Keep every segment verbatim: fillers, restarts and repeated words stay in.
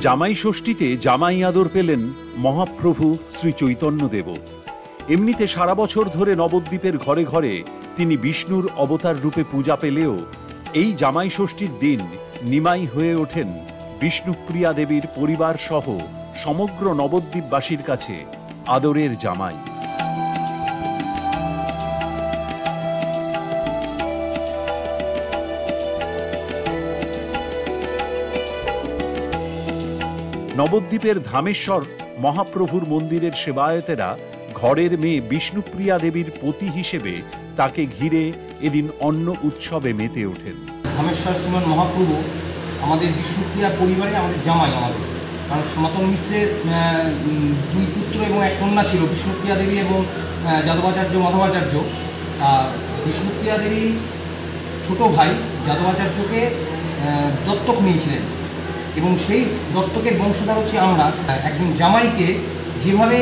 জামাই ষষ্ঠীতে জামাই আদর পেলেন মহাপ্রভু শ্রী চৈতন্যদেব। এমনিতে সারা বছর ধরে নবদ্বীপের ঘরে ঘরে তিনি বিষ্ণুর অবতার রূপে পূজা পেলেও এই জামাই ষষ্ঠীর দিন নিমাই হয়ে ওঠেন বিষ্ণুপ্রিয়া দেবীর পরিবার সহ সমগ্র নবদ্বীপবাসীর কাছে আদরের জামাই। নবদ্বীপের ধামেশ্বর মহাপ্রভুর মন্দিরের সেবায়েতেরা ঘরের মেয়ে বিষ্ণুপ্রিয়া দেবীর পতি হিসেবে তাকে ঘিরে এদিন অন্ন উৎসবে মেতে ওঠেন। ধামেশ্বর শ্রীমান মহাপ্রভু আমাদের বিষ্ণুপ্রিয়া পরিবারে আমাদের জামাই, আমাদের কারণ সনাতন মিশ্রের দুই পুত্র এবং এক কন্যা ছিল, বিষ্ণুপ্রিয়া দেবী এবং যাদবাচার্য মাধবাচার্য। বিষ্ণুপ্রিয়া দেবী ছোট ভাই যাদবাচার্যকে দত্তক নিয়েছিলেন এবং সেই দত্তকের বংশধর হচ্ছে আমরা। একজন জামাইকে যেভাবে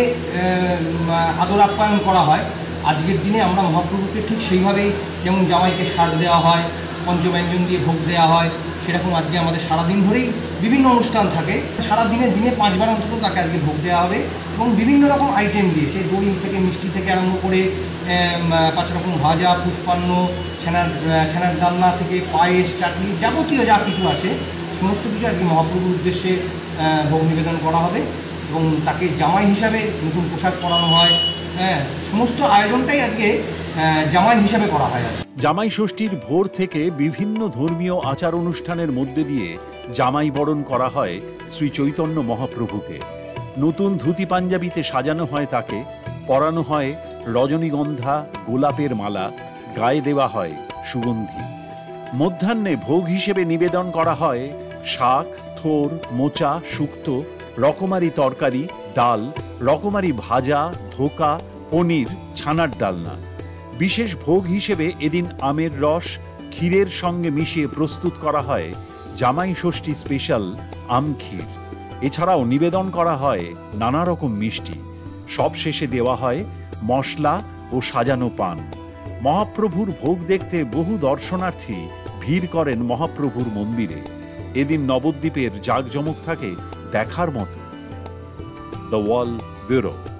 আদর আপ্যায়ন করা হয় আজকের দিনে আমরা মহাপ্রভুকে ঠিক সেইভাবেই, যেমন জামাইকে সার দেওয়া হয়, পঞ্চব্যঞ্জন দিয়ে ভোগ দেওয়া হয়, সেরকম আজকে আমাদের সারাদিন ধরেই বিভিন্ন অনুষ্ঠান থাকে। সারাদিনে দিনে পাঁচবার অন্তত তাকে আজকে ভোগ দেওয়া হবে এবং বিভিন্ন রকম আইটেম দিয়ে, সেই দই থেকে মিষ্টি থেকে আরম্ভ করে পাঁচ রকম ভাজা, পুষ্পান্ন, ছানার ছানার ডালনা থেকে পায়েস, চাটনি, যাবতীয় যা কিছু আছে সমস্ত কিছু আজকে মহাপ্রভুর উদ্দেশ্যে ভোগ নিবেদন করা হবে এবং তাকে জামাই হিসাবে নতুন পোশাক পরানো হয়। হ্যাঁ, সমস্ত আয়োজনটাই আজকে জামাই হিসাবে করা হয়। আজকে জামাই ষষ্ঠীর ভোর থেকে বিভিন্ন ধর্মীয় আচার অনুষ্ঠানের মধ্যে দিয়ে জামাই বরণ করা হয় শ্রী চৈতন্য মহাপ্রভুকে। নতুন ধুতি পাঞ্জাবিতে সাজানো হয় তাকে, পরানো হয় রজনীগন্ধা, গোলাপের মালা, গায়ে দেওয়া হয় সুগন্ধি। মধ্যাহ্নে ভোগ হিসেবে নিবেদন করা হয় শাক, থোর, মোচা, শুক্তো, রকমারি তরকারি, ডাল, রকমারি ভাজা, ধোকা, পনির, ছানার ডালনা। বিশেষ ভোগ হিসেবে এদিন আমের রস ক্ষীরের সঙ্গে মিশিয়ে প্রস্তুত করা হয় জামাই ষষ্ঠী স্পেশাল আম ক্ষীর। এছাড়াও নিবেদন করা হয় নানা রকম মিষ্টি। সব শেষে দেওয়া হয় মশলা ও সাজানো পান। মহাপ্রভুর ভোগ দেখতে বহু দর্শনার্থী ভিড় করেন মহাপ্রভুর মন্দিরে। এদিন নবদ্বীপের জাঁকজমক থাকে দেখার মতো। The wall bureau.